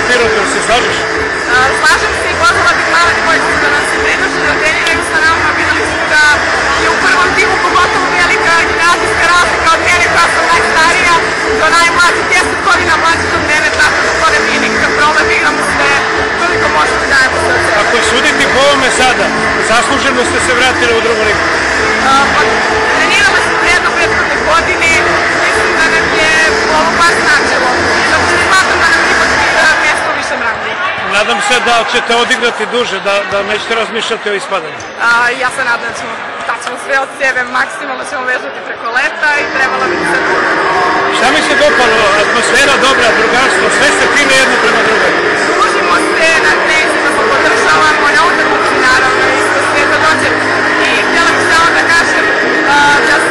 Pirotu, se slažeš? Slažem se i pozvala bih male dvojčice da nam se pridruže da treniraju sa nama. Videli smo da je u prvom timu pogotovo velika generacijska razlika od mene koja sam najstarija do najmlađih 10 godina mlađih od mene, tako da to ne bi nikakav problem, igramo sve koliko možemo da dajemo sve od sebe. Ako suditi po ovome sada, zasluženo ste se vratili u drugu ligu? Pa treniramo se jedno prethodne godine, mislim da nam je ovo baš značilo. Zato što smatram da nam ipak mjesto u višem rangu. Nadam se da ćete odigrati duže, da nećete razmišljati o ispadanju. Ja se nadam da ćemo sve od sebe, maksimalno ćemo vežati preko leta i trebalo bi se to. Šta mi se dopalo? Atmosfera dobra, drugarstvo, sve ste fine jedno prema drugoj. Družimo se na treninzima, se podržavamo, na utakmici naravno, isto sve to dođe. I htjela bih samo da kažem da